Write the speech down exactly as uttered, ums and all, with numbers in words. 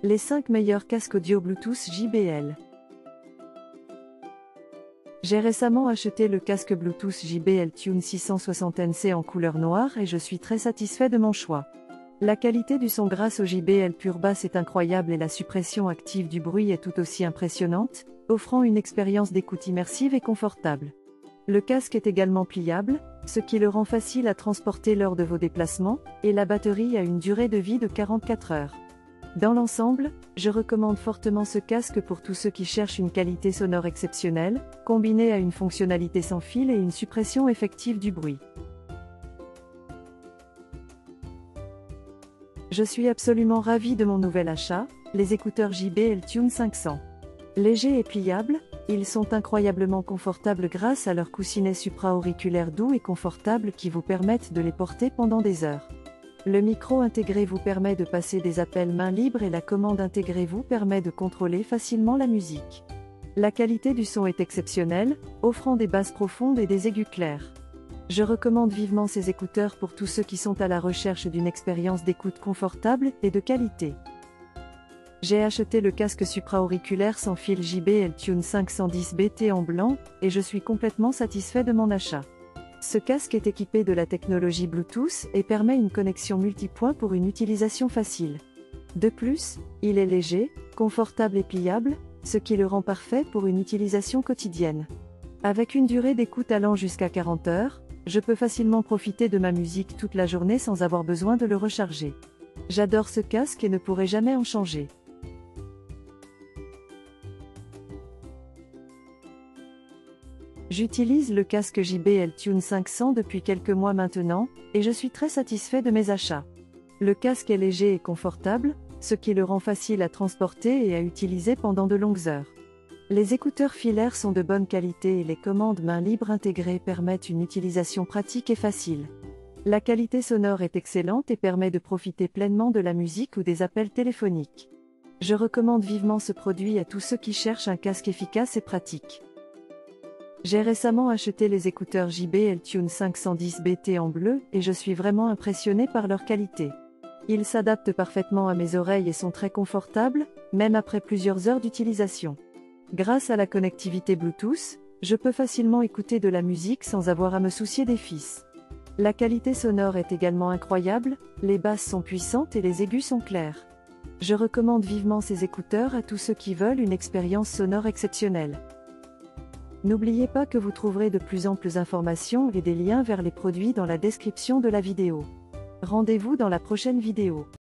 Les cinq meilleurs casques audio Bluetooth J B L. J'ai récemment acheté le casque Bluetooth J B L Tune six cent soixante N C en couleur noire et je suis très satisfait de mon choix. La qualité du son grâce au J B L pure basse est incroyable et la suppression active du bruit est tout aussi impressionnante, offrant une expérience d'écoute immersive et confortable. Le casque est également pliable, ce qui le rend facile à transporter lors de vos déplacements, et la batterie a une durée de vie de quarante-quatre heures. Dans l'ensemble, je recommande fortement ce casque pour tous ceux qui cherchent une qualité sonore exceptionnelle, combinée à une fonctionnalité sans fil et une suppression effective du bruit. Je suis absolument ravi de mon nouvel achat, les écouteurs J B L Tune cinq cents. Légers et pliables, ils sont incroyablement confortables grâce à leurs coussinets supra-auriculaires doux et confortables qui vous permettent de les porter pendant des heures. Le micro intégré vous permet de passer des appels main libre et la commande intégrée vous permet de contrôler facilement la musique. La qualité du son est exceptionnelle, offrant des basses profondes et des aigus clairs. Je recommande vivement ces écouteurs pour tous ceux qui sont à la recherche d'une expérience d'écoute confortable et de qualité. J'ai acheté le casque supra-auriculaire sans fil J B L Tune cinq cent dix B T en blanc, et je suis complètement satisfait de mon achat. Ce casque est équipé de la technologie Bluetooth et permet une connexion multipoint pour une utilisation facile. De plus, il est léger, confortable et pliable, ce qui le rend parfait pour une utilisation quotidienne. Avec une durée d'écoute allant jusqu'à quarante heures, je peux facilement profiter de ma musique toute la journée sans avoir besoin de le recharger. J'adore ce casque et ne pourrai jamais en changer. J'utilise le casque J B L Tune cinq cents depuis quelques mois maintenant, et je suis très satisfait de mes achats. Le casque est léger et confortable, ce qui le rend facile à transporter et à utiliser pendant de longues heures. Les écouteurs filaires sont de bonne qualité et les commandes main libre intégrées permettent une utilisation pratique et facile. La qualité sonore est excellente et permet de profiter pleinement de la musique ou des appels téléphoniques. Je recommande vivement ce produit à tous ceux qui cherchent un casque efficace et pratique. J'ai récemment acheté les écouteurs J B L Tune cinq cent dix B T en bleu et je suis vraiment impressionné par leur qualité. Ils s'adaptent parfaitement à mes oreilles et sont très confortables, même après plusieurs heures d'utilisation. Grâce à la connectivité Bluetooth, je peux facilement écouter de la musique sans avoir à me soucier des fils. La qualité sonore est également incroyable, les basses sont puissantes et les aigus sont clairs. Je recommande vivement ces écouteurs à tous ceux qui veulent une expérience sonore exceptionnelle. N'oubliez pas que vous trouverez de plus amples informations et des liens vers les produits dans la description de la vidéo. Rendez-vous dans la prochaine vidéo.